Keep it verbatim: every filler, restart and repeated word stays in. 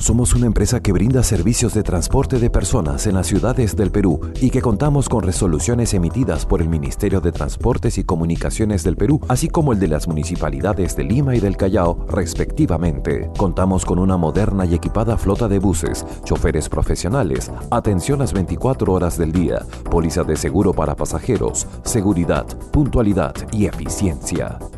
Somos una empresa que brinda servicios de transporte de personas en las ciudades del Perú y que contamos con resoluciones emitidas por el Ministerio de Transportes y Comunicaciones del Perú, así como el de las municipalidades de Lima y del Callao, respectivamente. Contamos con una moderna y equipada flota de buses, choferes profesionales, atención las veinticuatro horas del día, póliza de seguro para pasajeros, seguridad, puntualidad y eficiencia.